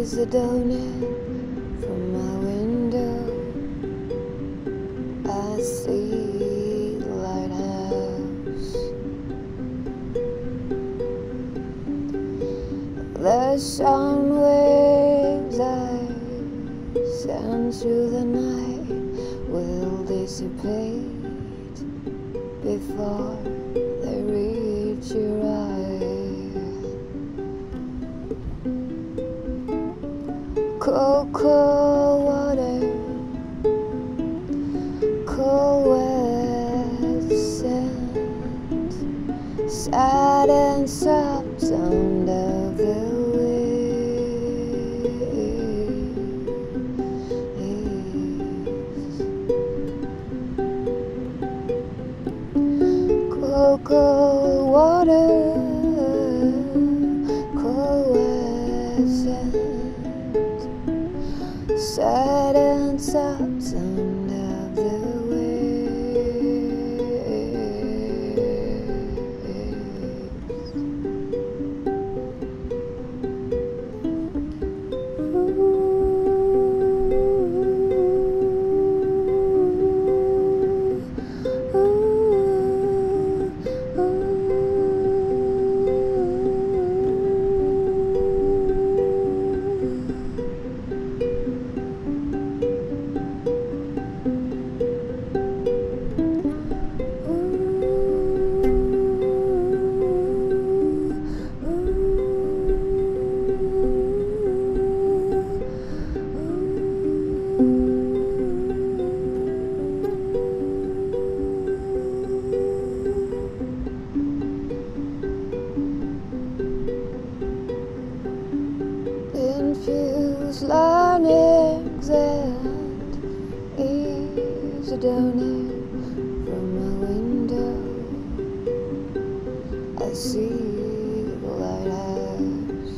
the donut from my window. I see the lighthouse. The sound waves I send through the night will dissipate before they reach your eye. Cold, cold water, cold wet sand, sad and soft sound of the waves. Cold, cold water, cold wet sand, sad and soft sound of the infused learnings and easy donut from my window. I see the lighthouse.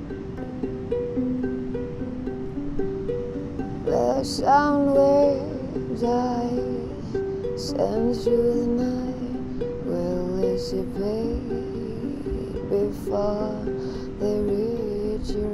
The sound waves I send through the night will dissipate before they reach your